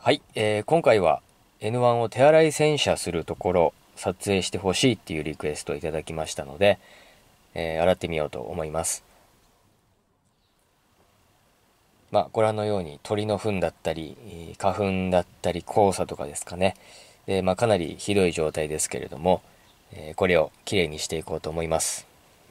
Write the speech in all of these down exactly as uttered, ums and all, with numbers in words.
はい、えー今回は エヌワン を手洗い洗車するところ撮影してほしいっていうリクエストをいただきましたので、えー洗ってみようと思います。まあ、ご覧のように鳥の糞だったり、えー花粉だったり黄砂とかですかね。で、まあ、かなりひどい状態ですけれども、えーこれをきれいにしていこうと思います。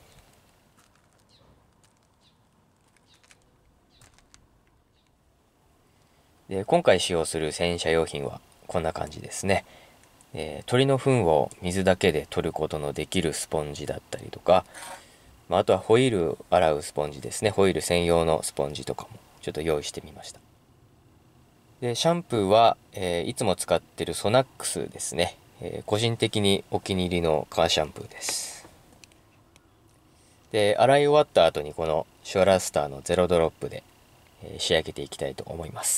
で、今回使用する洗車用品はこんな感じですね。えー鳥の糞を水だけで取ることのできるスポンジだったりとか、まあ、あとはホイール洗うスポンジですね。ホイール専用のスポンジとかもちょっと用意してみました。で、シャンプーは、えーいつも使ってるソナックスですね。えー個人的にお気に入りのカーシャンプーです。で、洗い終わった後にこのシュアラスターのゼロドロップで、えー仕上げていきたいと思います。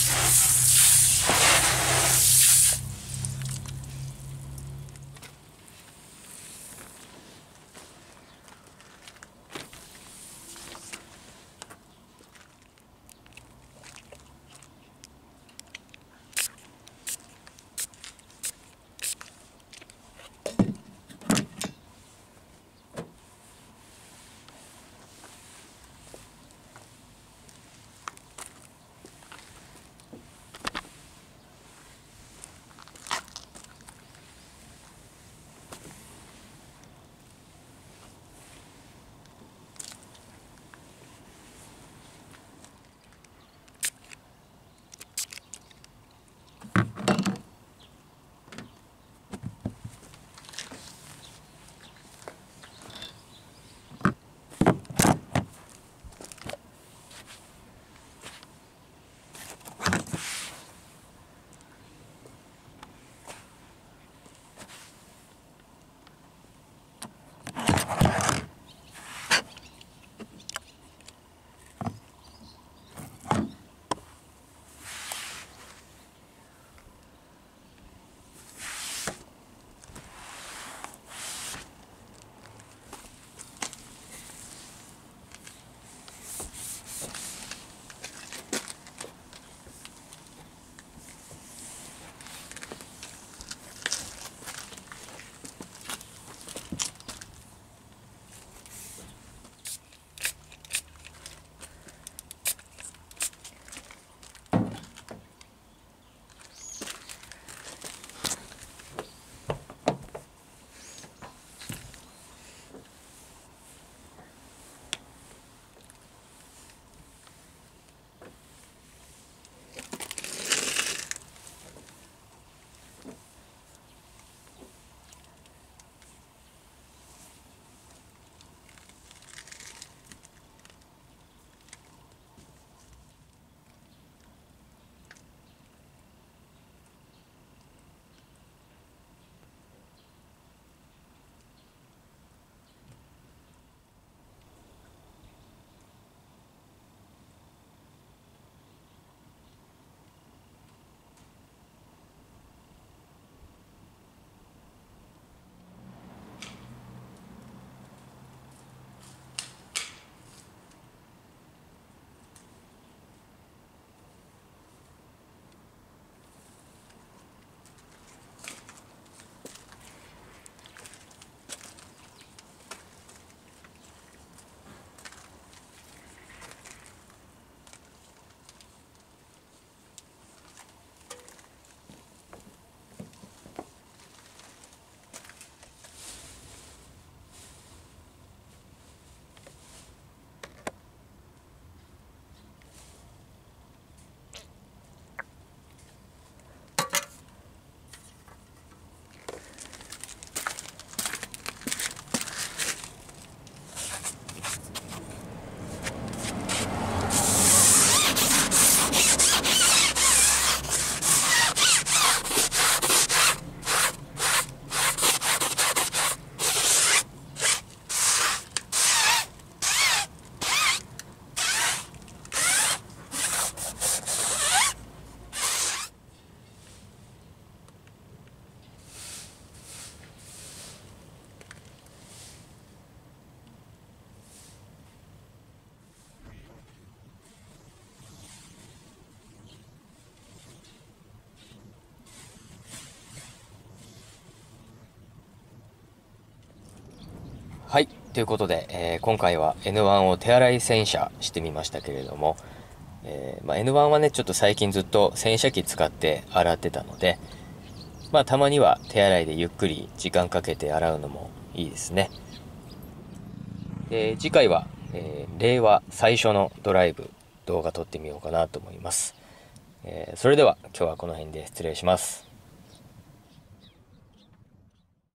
はい。ということで、えー今回は エヌワン を手洗い洗車してみましたけれども、えーまあ、エヌワン はね、ちょっと最近ずっと洗車機使って洗ってたので、まあ、たまには手洗いでゆっくり時間かけて洗うのもいいですね。で、次回は、えー令和最初のドライブ動画撮ってみようかなと思います。えーそれでは今日はこの辺で失礼します。